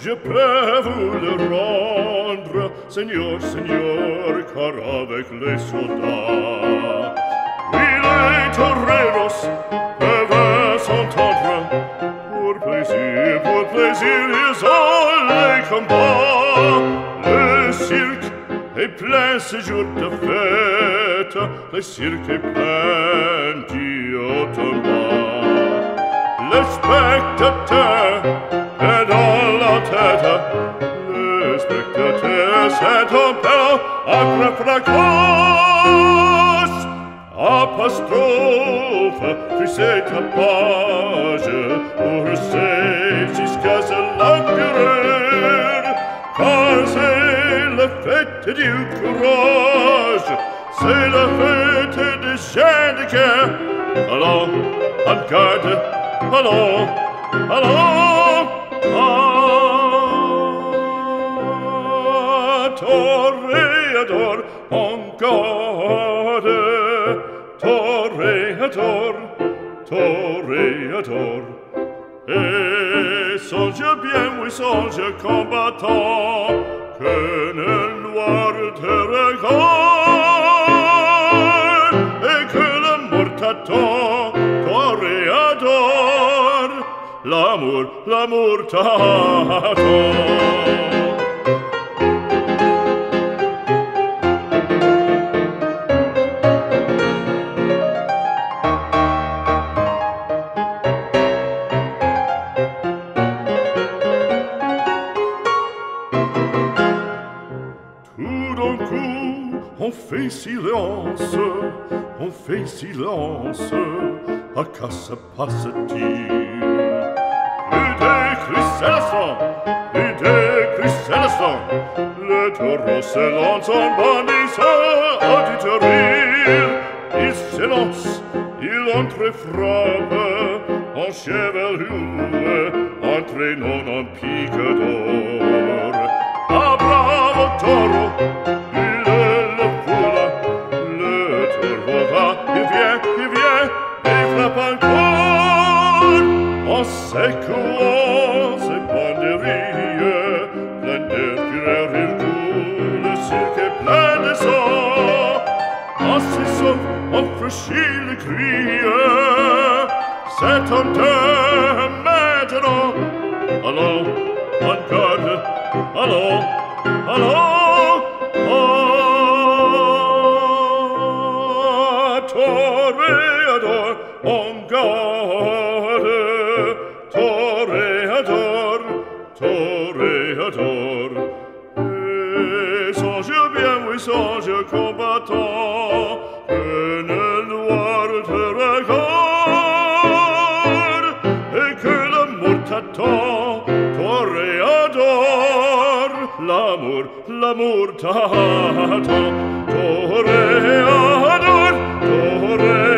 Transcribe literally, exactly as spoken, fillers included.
je peux vous le rendre, Seigneur, Seigneur, car avec les soldats, oui, les toreros peuvent s'entendre, pour plaisir, pour plaisir, ils ont les combats. Le cirque est plein ce jour de fête, le cirque est plein d'Iotomba. Le spectateur est dans la tête, le spectateur s'est en père après fracas. Apostrophe, tu sais ta page, pour c'est jusqu'à ce l'empereur, car c'est la fête du courage, c'est la fête des gens de guerre. Allons, en garde, allons, allons, ah, toréador, en garde, toréador, toréador. Et songe bien, oui, songe combattant, que le noir te regarde, et que l'amour t'attend, toréador, l'amour, l'amour t'attend. On fait silence, on fait silence, à qu'à se passe-t-il? Plus de cris célestins, plus de cris célestins, le taureau se lance en bandissant auditorie. Il s'élance, il entre et frappe, en chevelure, entraînant en pique d'or. Ah, bravo taureau! En secouant ses banderilles, plein de fureur il coule, le cirque est plein de sang. En s'essouffle, on franchit le cri, c'est en deux maintenant. Allons, en garde, allons, allons, ah, toréador, en garde, toréador, toréador. Et songe bien, oui, songe combattant, que le noir te regarde, et que l'amour t'attend, toréador, l'amour, l'amour t'attend, toréador, toréador.